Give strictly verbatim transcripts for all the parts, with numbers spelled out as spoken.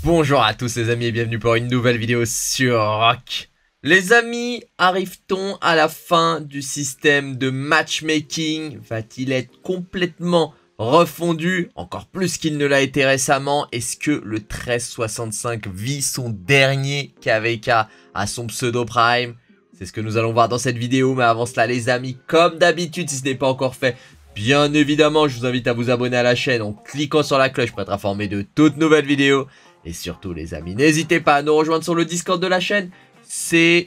Bonjour à tous les amis et bienvenue pour une nouvelle vidéo sur Rock. Les amis, arrive-t-on à la fin du système de matchmaking? Va-t-il être complètement refondu, encore plus qu'il ne l'a été récemment? Est-ce que le treize soixante-cinq vit son dernier K V K à son pseudo prime? C'est ce que nous allons voir dans cette vidéo, mais avant cela les amis, comme d'habitude, si ce n'est pas encore fait, bien évidemment, je vous invite à vous abonner à la chaîne en cliquant sur la cloche pour être informé de toutes nouvelles vidéos. Et surtout les amis, n'hésitez pas à nous rejoindre sur le Discord de la chaîne. C'est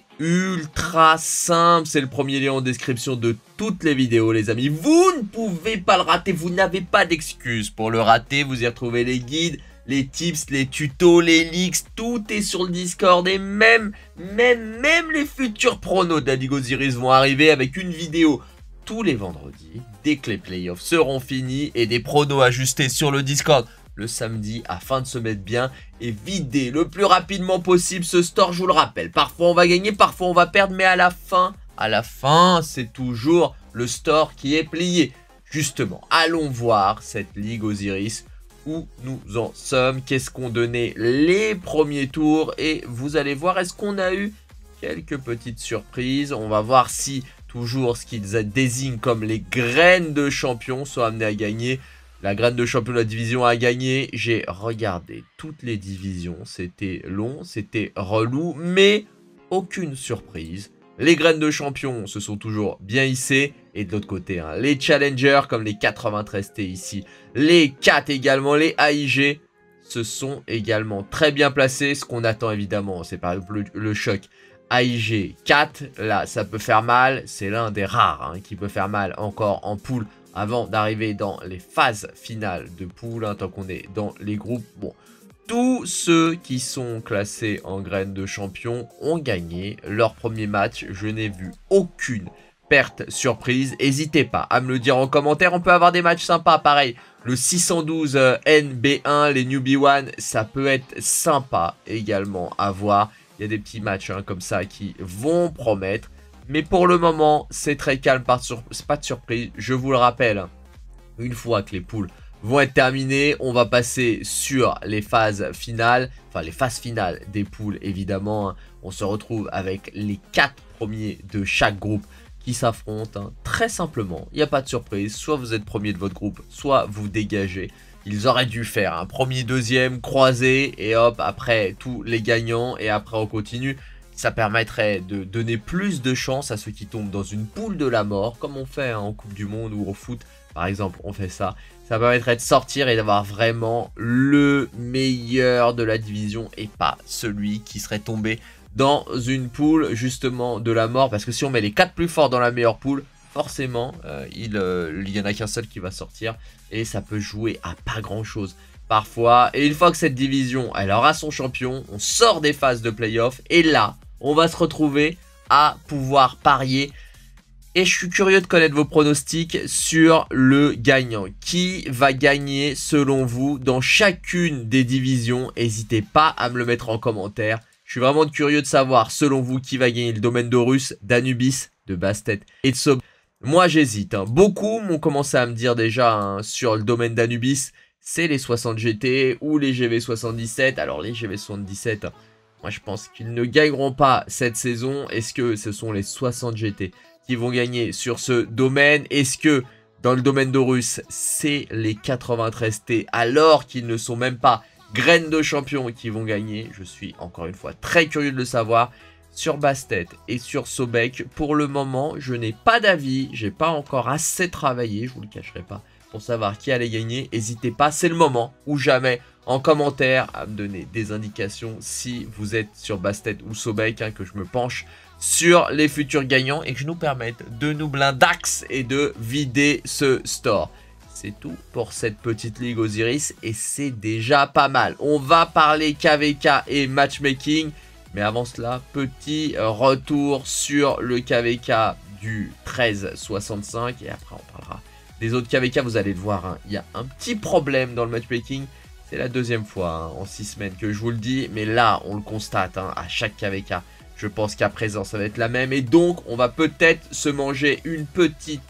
ultra simple, c'est le premier lien en description de toutes les vidéos les amis. Vous ne pouvez pas le rater, vous n'avez pas d'excuse pour le rater. Vous y retrouvez les guides, les tips, les tutos, les leaks, tout est sur le Discord. Et même, même, même les futurs pronos de la Ligue Osiris vont arriver avec une vidéo tous les vendredis, dès que les playoffs seront finis et des pronos ajustés sur le Discord le samedi afin de se mettre bien et vider le plus rapidement possible ce store. Je vous le rappelle, parfois on va gagner, parfois on va perdre, mais à la fin, à la fin, c'est toujours le store qui est plié. Justement, allons voir cette Ligue Osiris où nous en sommes, qu'est-ce qu'on donnait les premiers tours et vous allez voir, est-ce qu'on a eu quelques petites surprises. On va voir si toujours ce qu'ils désignent comme les graines de champion sont amenés à gagner. La graine de champion de la division a gagné. J'ai regardé toutes les divisions. C'était long, c'était relou, mais aucune surprise. Les graines de champion se sont toujours bien hissées. Et de l'autre côté, hein, les challengers comme les quatre-vingt-treize T ici, les quatre également, les A I G se sont également très bien placés. Ce qu'on attend évidemment, c'est par exemple le, le choc A I G quatre. Là, ça peut faire mal. C'est l'un des rares hein, qui peut faire mal encore en poule. Avant d'arriver dans les phases finales de poule, hein, tant qu'on est dans les groupes. Bon, tous ceux qui sont classés en graines de champion ont gagné leur premier match. Je n'ai vu aucune perte surprise. N'hésitez pas à me le dire en commentaire. On peut avoir des matchs sympas. Pareil, le six cent douze N B un, les Newbie One, ça peut être sympa également à voir. Il y a des petits matchs hein, comme ça qui vont promettre. Mais pour le moment, c'est très calme, pas de surprise. Je vous le rappelle, une fois que les poules vont être terminées, on va passer sur les phases finales. Enfin, les phases finales des poules, évidemment. On se retrouve avec les quatre premiers de chaque groupe qui s'affrontent. Hein. Très simplement, il n'y a pas de surprise. Soit vous êtes premier de votre groupe, soit vous dégagez. Ils auraient dû faire un premier, deuxième, croisé. Et hop, après, tous les gagnants. Et après, on continue. Ça permettrait de donner plus de chance à ceux qui tombent dans une poule de la mort, comme on fait hein, en Coupe du Monde ou au foot, par exemple, on fait ça. Ça permettrait de sortir et d'avoir vraiment le meilleur de la division et pas celui qui serait tombé dans une poule justement de la mort. Parce que si on met les quatre plus forts dans la meilleure poule, forcément, euh, il euh, y en a qu'un seul qui va sortir et ça peut jouer à pas grand-chose. Parfois, et une fois que cette division, elle aura son champion, on sort des phases de playoff et là, on va se retrouver à pouvoir parier. Et je suis curieux de connaître vos pronostics sur le gagnant. Qui va gagner selon vous dans chacune des divisions? N'hésitez pas à me le mettre en commentaire. Je suis vraiment curieux de savoir selon vous qui va gagner le domaine d'Horus, d'Anubis, de Bastet et de Sob. Moi j'hésite. Hein. Beaucoup m'ont commencé à me dire déjà hein, sur le domaine d'Anubis, c'est les soixante G T ou les G V soixante-dix-sept. Alors les G V soixante-dix-sept... moi, je pense qu'ils ne gagneront pas cette saison. Est-ce que ce sont les soixante G T qui vont gagner sur ce domaine? Est-ce que dans le domaine d'Horus, c'est les quatre-vingt-treize T alors qu'ils ne sont même pas graines de champion qui vont gagner? Je suis encore une fois très curieux de le savoir. Sur Bastet et sur Sobek, pour le moment, je n'ai pas d'avis. J'ai pas encore assez travaillé, je vous le cacherai pas, pour savoir qui allait gagner. N'hésitez pas, c'est le moment ou jamais en commentaire à me donner des indications si vous êtes sur Bastet ou Sobek, hein, que je me penche sur les futurs gagnants et que je nous permette de nous blindax et de vider ce store. C'est tout pour cette petite Ligue Osiris et c'est déjà pas mal. On va parler K V K et matchmaking, mais avant cela, petit retour sur le K V K du treize soixante-cinq et après on parlera des autres K V K. Vous allez le voir, hein, il y a un petit problème dans le matchmaking. C'est la deuxième fois hein, en six semaines que je vous le dis. Mais là, on le constate hein, à chaque K V K. Je pense qu'à présent, ça va être la même. Et donc, on va peut-être se manger une petite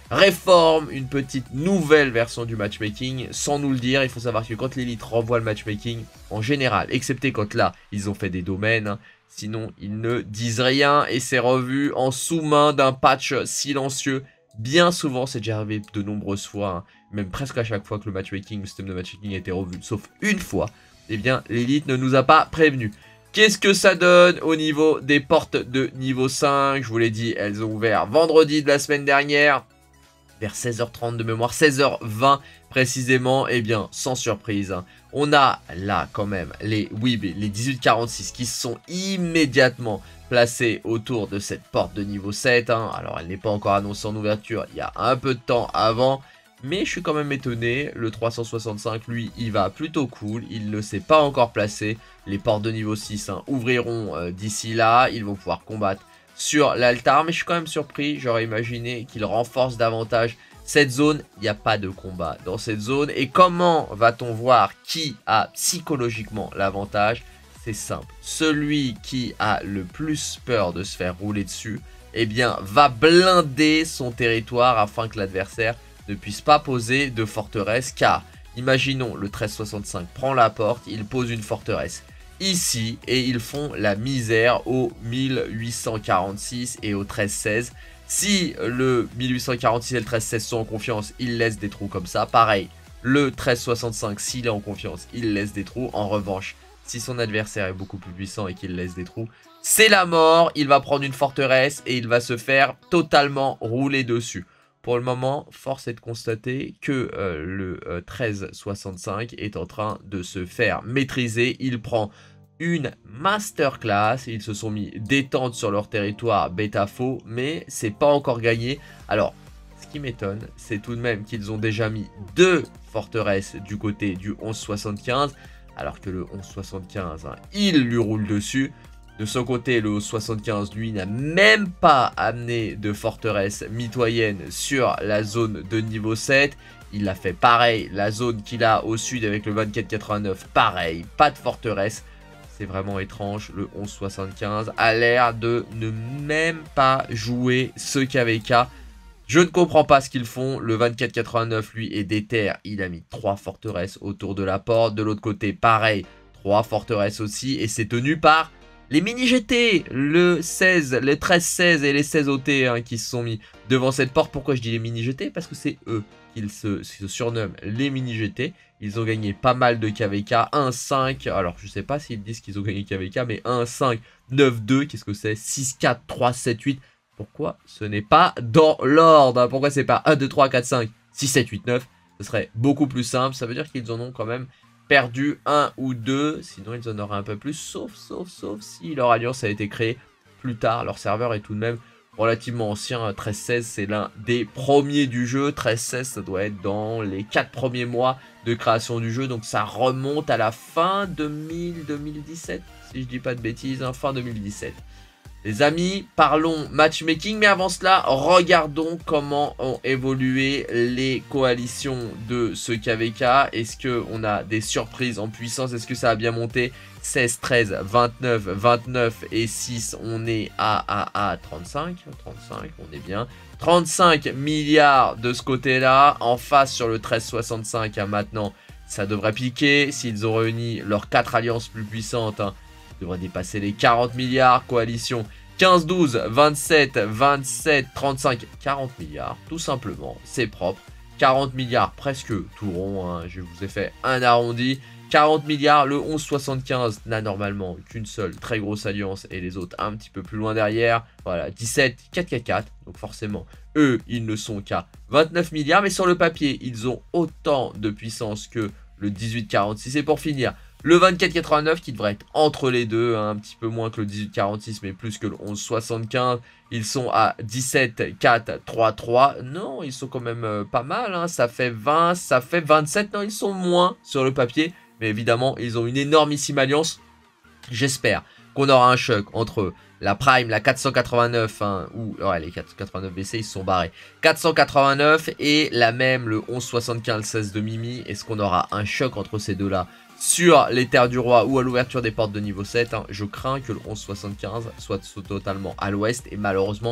réforme, une petite nouvelle version du matchmaking, sans nous le dire. Il faut savoir que quand l'élite renvoie le matchmaking, en général, excepté quand là, ils ont fait des domaines, hein, sinon ils ne disent rien et c'est revu en sous-main d'un patch silencieux. Bien souvent, c'est déjà arrivé de nombreuses fois, hein, même presque à chaque fois que le matchmaking, le système de matchmaking a été revu, sauf une fois, eh bien l'élite ne nous a pas prévenu. Qu'est-ce que ça donne au niveau des portes de niveau cinq? Je vous l'ai dit, elles ont ouvert vendredi de la semaine dernière, vers seize heures trente de mémoire, seize heures vingt précisément. Et eh bien, sans surprise, hein, on a là quand même les Weeb, les dix-huit quarante-six qui se sont immédiatement placés autour de cette porte de niveau sept. Hein. Alors, elle n'est pas encore annoncée en ouverture, il y a un peu de temps avant. Mais je suis quand même étonné, le trois cent soixante-cinq, lui, il va plutôt cool, il ne s'est pas encore placé. Les portes de niveau six hein, ouvriront euh, d'ici là, ils vont pouvoir combattre sur l'altar. Mais je suis quand même surpris, j'aurais imaginé qu'il renforce davantage cette zone. Il n'y a pas de combat dans cette zone. Et comment va-t-on voir qui a psychologiquement l'avantage? C'est simple, celui qui a le plus peur de se faire rouler dessus, eh bien, va blinder son territoire afin que l'adversaire ne puisse pas poser de forteresse, car imaginons le treize soixante-cinq prend la porte, il pose une forteresse ici et ils font la misère au mille huit cent quarante-six et au treize seize. Si le mille huit cent quarante-six et le treize seize sont en confiance, ils laissent des trous comme ça. Pareil, le treize soixante-cinq, s'il est en confiance, il laisse des trous. En revanche, si son adversaire est beaucoup plus puissant et qu'il laisse des trous, c'est la mort. Il va prendre une forteresse et il va se faire totalement rouler dessus. Pour le moment, force est de constater que euh, le euh, treize soixante-cinq est en train de se faire maîtriser. Il prend une masterclass. Ils se sont mis détente sur leur territoire bêta-faux, mais c'est pas encore gagné. Alors, ce qui m'étonne, c'est tout de même qu'ils ont déjà mis deux forteresses du côté du onze soixante-quinze, alors que le onze soixante-quinze, hein, il lui roule dessus. De son côté, le soixante-quinze, lui, n'a même pas amené de forteresse mitoyenne sur la zone de niveau sept. Il a fait pareil, la zone qu'il a au sud avec le vingt-quatre quatre-vingt-neuf, pareil, pas de forteresse. C'est vraiment étrange, le onze soixante-quinze a l'air de ne même pas jouer ce K V K. Je ne comprends pas ce qu'ils font. Le vingt-quatre quatre-vingt-neuf, lui, est déter. Il a mis trois forteresses autour de la porte. De l'autre côté, pareil, trois forteresses aussi. Et c'est tenu par les mini-G T, le seize, les treize seize et les seize O T hein, qui se sont mis devant cette porte. Pourquoi je dis les mini-G T? Parce que c'est eux qu'ils se, se surnomment les mini-G T. Ils ont gagné pas mal de K V K, un cinq, alors je sais pas s'ils disent qu'ils ont gagné K V K, mais un cinq, neuf deux, qu'est-ce que c'est? six quatre, trois sept huit. Pourquoi ce n'est pas dans l'ordre hein? Pourquoi c'est pas un deux trois quatre cinq, six sept huit neuf? Ce serait beaucoup plus simple, ça veut dire qu'ils en ont quand même perdu un ou deux, sinon ils en auraient un peu plus, sauf, sauf, sauf si leur alliance a été créée plus tard. Leur serveur est tout de même relativement ancien, treize seize c'est l'un des premiers du jeu, treize seize ça doit être dans les quatre premiers mois de création du jeu, donc ça remonte à la fin deux mille, deux mille dix-sept, si je dis pas de bêtises, hein, fin deux mille dix-sept. Les amis, parlons matchmaking, mais avant cela, regardons comment ont évolué les coalitions de ce K V K. Est-ce qu'on a des surprises en puissance? Est-ce que ça a bien monté? Seize, treize, vingt-neuf, vingt-neuf et six, on est à, à, à trente-cinq. trente-cinq, on est bien. trente-cinq milliards de ce côté-là. En face sur le treize soixante-cinq, hein, maintenant, ça devrait piquer. S'ils ont réuni leurs quatre alliances plus puissantes, hein, devrait dépasser les quarante milliards. Coalition quinze, douze, vingt-sept, vingt-sept, trente-cinq, quarante milliards. Tout simplement, c'est propre. quarante milliards, presque tout rond. Hein. Je vous ai fait un arrondi. quarante milliards, le onze soixante-quinze n'a normalement qu'une seule très grosse alliance et les autres un petit peu plus loin derrière. Voilà, dix-sept, quatre quatre quatre. Donc forcément, eux, ils ne sont qu'à vingt-neuf milliards. Mais sur le papier, ils ont autant de puissance que le dix-huit quarante-six. Et pour finir, le vingt-quatre quatre-vingt-neuf qui devrait être entre les deux, hein, un petit peu moins que le dix-huit quarante-six, mais plus que le onze soixante-quinze. Ils sont à dix-sept, quatre, trois, trois. Non, ils sont quand même euh, pas mal. Hein. Ça fait vingt, ça fait vingt-sept. Non, ils sont moins sur le papier. Mais évidemment, ils ont une énormissime alliance. J'espère qu'on aura un choc entre la Prime, la quatre cent quatre-vingt-neuf, hein, ou ouais, les quatre cent quatre-vingt-neuf B C, ils se sont barrés. quatre cent quatre-vingt-neuf et la même, le onze soixante-quinze, seize de Mimi. Est-ce qu'on aura un choc entre ces deux-là sur les terres du roi ou à l'ouverture des portes de niveau sept, hein? Je crains que le onze soixante-quinze soit totalement à l'ouest et malheureusement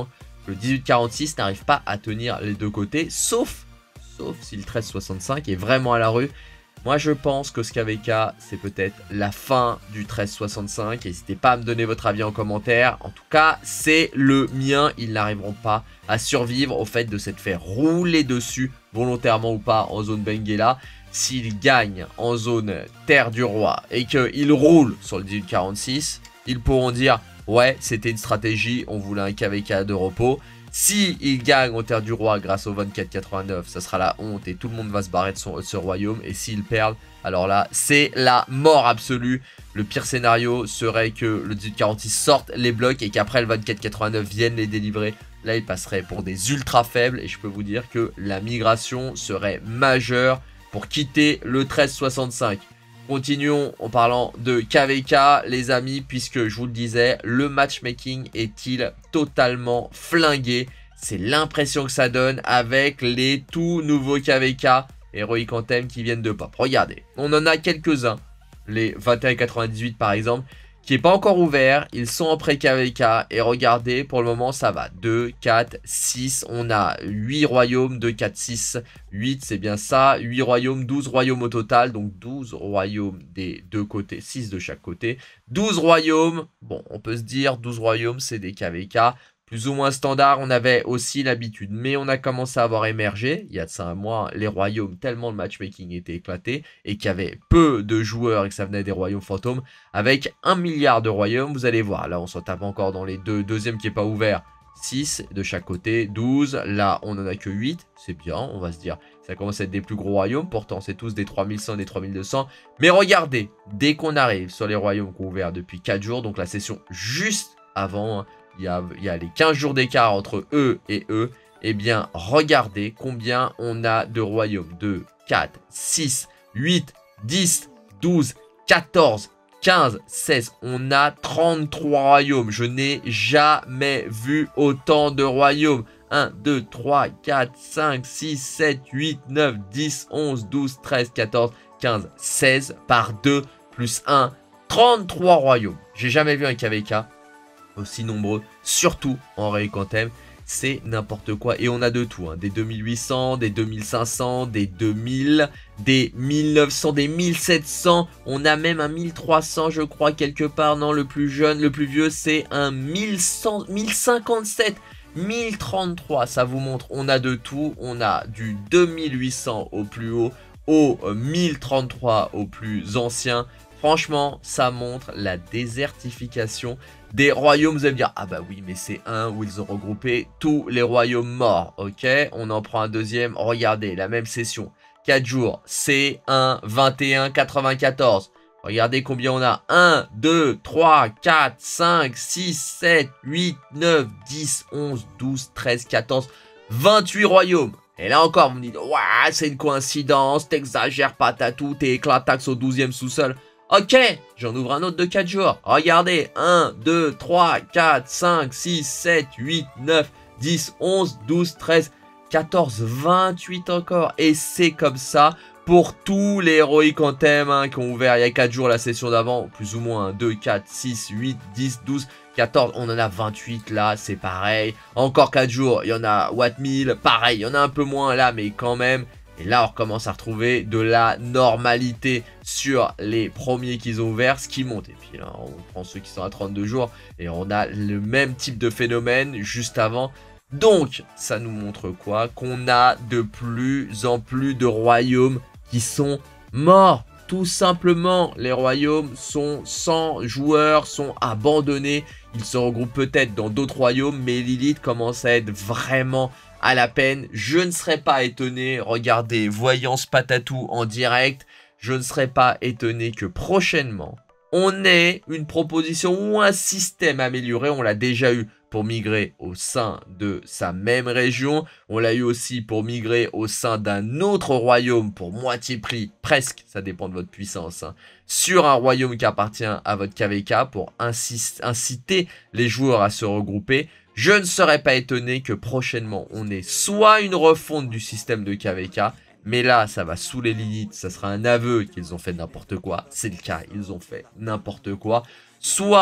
Le dix-huit quarante-six n'arrive pas à tenir les deux côtés, sauf, sauf si le treize soixante-cinq est vraiment à la rue. Moi, je pense que ce K V K, c'est peut-être la fin du treize soixante-cinq. N'hésitez pas à me donner votre avis en commentaire. En tout cas, c'est le mien. Ils n'arriveront pas à survivre au fait de s'être fait rouler dessus, volontairement ou pas, en zone Benguela. S'ils gagnent en zone Terre du Roi et qu'ils roulent sur le dix-huit quarante-six, ils pourront dire « Ouais, c'était une stratégie, on voulait un K V K de repos ». Si ils gagnent en Terre du Roi grâce au vingt-quatre quatre-vingt-neuf, ça sera la honte et tout le monde va se barrer de, son, de ce royaume. Et s'ils perdent, alors là, c'est la mort absolue. Le pire scénario serait que le dix-huit quarante-six sorte les blocs et qu'après le vingt-quatre quatre-vingt-neuf vienne les délivrer. Là, ils passeraient pour des ultra faibles et je peux vous dire que la migration serait majeure pour quitter le treize soixante-cinq. Continuons en parlant de K V K, les amis, puisque je vous le disais, le matchmaking est-il totalement flingué? C'est l'impression que ça donne avec les tout nouveaux K V K Heroic Anthem qui viennent de pop. Regardez, on en a quelques-uns, les vingt et un quatre-vingt-dix-huit par exemple, qui n'est pas encore ouvert, ils sont en pré-K V K, et regardez, pour le moment ça va, deux, quatre, six, on a huit royaumes, deux, quatre, six, huit, c'est bien ça, huit royaumes, douze royaumes au total, donc douze royaumes des deux côtés, six de chaque côté, douze royaumes, bon, on peut se dire, douze royaumes, c'est des K V K, plus ou moins standard, on avait aussi l'habitude, mais on a commencé à avoir émergé, il y a de ça un mois, les royaumes, tellement le matchmaking était éclaté, et qu'il y avait peu de joueurs et que ça venait des royaumes fantômes, avec un milliard de royaumes, vous allez voir, là on s'en tape encore dans les deux, deuxième qui n'est pas ouvert, six de chaque côté, douze, là on en a que huit, c'est bien, on va se dire, ça commence à être des plus gros royaumes, pourtant c'est tous des trois mille cent, des trois mille deux cents, mais regardez, dès qu'on arrive sur les royaumes qui ont ouvert depuis quatre jours, donc la session juste avant, hein, Il y, a, il y a les quinze jours d'écart entre eux et eux. Eh bien, regardez combien on a de royaumes. deux, quatre, six, huit, dix, douze, quatorze, quinze, seize. On a trente-trois royaumes. Je n'ai jamais vu autant de royaumes. un, deux, trois, quatre, cinq, six, sept, huit, neuf, dix, onze, douze, treize, quatorze, quinze, seize par deux plus un. trente-trois royaumes. J'ai jamais vu un K V K aussi nombreux, surtout en Heroic Anthem, c'est n'importe quoi. Et on a de tout, hein. Des deux mille huit cents, des deux mille cinq cents, des deux mille, des mille neuf cents, des mille sept cents. On a même un mille trois cents, je crois, quelque part. Non, le plus jeune, le plus vieux, c'est un mille cent, mille cinquante-sept. mille trente-trois, ça vous montre, on a de tout. On a du deux mille huit cents au plus haut, au mille trente-trois au plus ancien. Franchement, ça montre la désertification des royaumes. Vous allez me dire, ah bah oui, mais c'est un où ils ont regroupé tous les royaumes morts. Ok, on en prend un deuxième. Regardez, la même session. quatre jours, c'est un, vingt et un, quatre-vingt-quatorze. Regardez combien on a. un, deux, trois, quatre, cinq, six, sept, huit, neuf, dix, onze, douze, treize, quatorze, vingt-huit royaumes. Et là encore, vous me dites, ouais, c'est une coïncidence, t'exagères patatou, t'es éclatax au douzième sous-sol. Ok, j'en ouvre un autre de quatre jours. Regardez, un, deux, trois, quatre, cinq, six, sept, huit, neuf, dix, onze, douze, treize, quatorze, vingt-huit encore. Et c'est comme ça pour tous les Heroic Anthem hein, qui ont ouvert il y a quatre jours la session d'avant. Plus ou moins, hein, deux, quatre, six, huit, dix, douze, quatorze. On en a vingt-huit là, c'est pareil. Encore quatre jours, il y en a Watt mille, pareil. Il y en a un peu moins là, mais quand même. Et là, on recommence à retrouver de la normalité sur les premiers qu'ils ont ouverts, ce qui monte. Et puis là, on prend ceux qui sont à trente-deux jours et on a le même type de phénomène juste avant. Donc, ça nous montre quoi? Qu'on a de plus en plus de royaumes qui sont morts. Tout simplement, les royaumes sont sans joueurs, sont abandonnés. Ils se regroupent peut-être dans d'autres royaumes, mais Lilith commence à être vraiment à la peine. Je ne serais pas étonné, regardez, Voyance Patatou en direct, je ne serais pas étonné que prochainement, on ait une proposition ou un système amélioré. On l'a déjà eu pour migrer au sein de sa même région. On l'a eu aussi pour migrer au sein d'un autre royaume pour moitié prix, presque, ça dépend de votre puissance, hein, sur un royaume qui appartient à votre K V K pour inciter les joueurs à se regrouper. Je ne serais pas étonné que prochainement, on ait soit une refonte du système de K V K, mais là, ça va saouler Lilith, ça sera un aveu qu'ils ont fait n'importe quoi. C'est le cas, ils ont fait n'importe quoi. Soit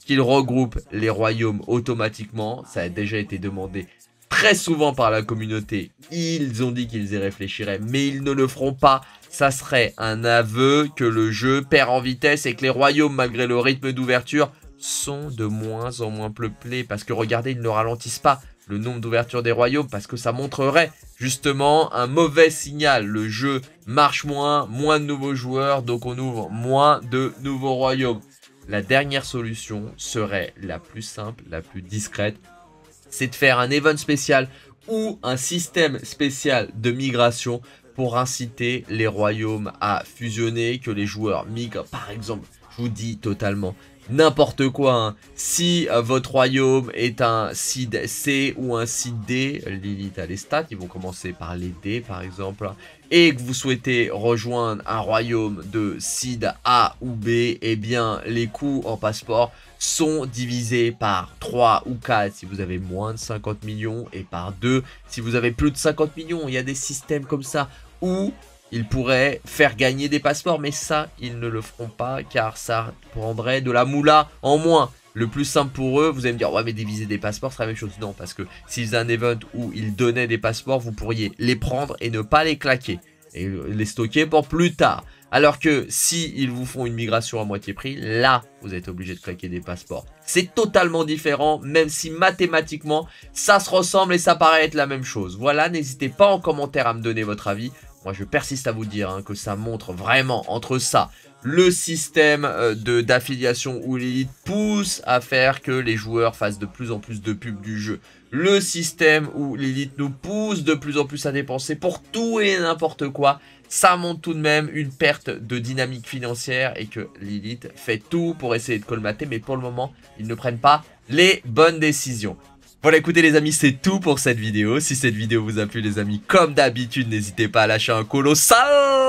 qu'il regroupe les royaumes automatiquement. Ça a déjà été demandé très souvent par la communauté. Ils ont dit qu'ils y réfléchiraient, mais ils ne le feront pas. Ça serait un aveu que le jeu perd en vitesse et que les royaumes, malgré le rythme d'ouverture, sont de moins en moins peuplés. Parce que regardez, ils ne ralentissent pas le nombre d'ouvertures des royaumes parce que ça montrerait justement un mauvais signal. Le jeu marche moins, moins de nouveaux joueurs, donc on ouvre moins de nouveaux royaumes. La dernière solution serait la plus simple, la plus discrète, c'est de faire un event spécial ou un système spécial de migration pour inciter les royaumes à fusionner, que les joueurs migrent. Par exemple, je vous dis totalement n'importe quoi, hein. Si euh, votre royaume est un seed C ou un seed D, Lilith a les stats, ils vont commencer par les D par exemple, hein, et que vous souhaitez rejoindre un royaume de seed A ou B, eh bien les coûts en passeport sont divisés par trois ou quatre si vous avez moins de cinquante millions et par deux si vous avez plus de cinquante millions. Il y a des systèmes comme ça où ils pourraient faire gagner des passeports, mais ça, ils ne le feront pas car ça prendrait de la moula en moins. Le plus simple pour eux, vous allez me dire, ouais mais diviser des passeports, c'est la même chose. Non, parce que s'ils faisaient un event où ils donnaient des passeports, vous pourriez les prendre et ne pas les claquer. Et les stocker pour plus tard. Alors que si ils vous font une migration à moitié prix, là, vous êtes obligé de claquer des passeports. C'est totalement différent, même si mathématiquement, ça se ressemble et ça paraît être la même chose. Voilà, n'hésitez pas en commentaire à me donner votre avis. Moi, je persiste à vous dire hein, que ça montre vraiment entre ça, le système euh, de d'affiliation où l'élite pousse à faire que les joueurs fassent de plus en plus de pubs du jeu. Le système où l'élite nous pousse de plus en plus à dépenser pour tout et n'importe quoi. Ça montre tout de même une perte de dynamique financière et que l'élite fait tout pour essayer de colmater. Mais pour le moment, ils ne prennent pas les bonnes décisions. Voilà, écoutez les amis, c'est tout pour cette vidéo. Si cette vidéo vous a plu les amis, comme d'habitude, n'hésitez pas à lâcher un colossal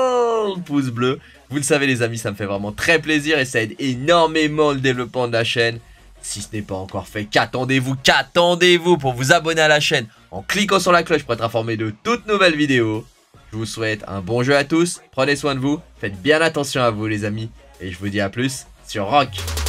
pouce bleu. Vous le savez les amis, ça me fait vraiment très plaisir et ça aide énormément le développement de la chaîne. Si ce n'est pas encore fait, qu'attendez-vous, qu'attendez-vous pour vous abonner à la chaîne en cliquant sur la cloche pour être informé de toutes nouvelles vidéos. Je vous souhaite un bon jeu à tous, prenez soin de vous, faites bien attention à vous les amis et je vous dis à plus sur Rock.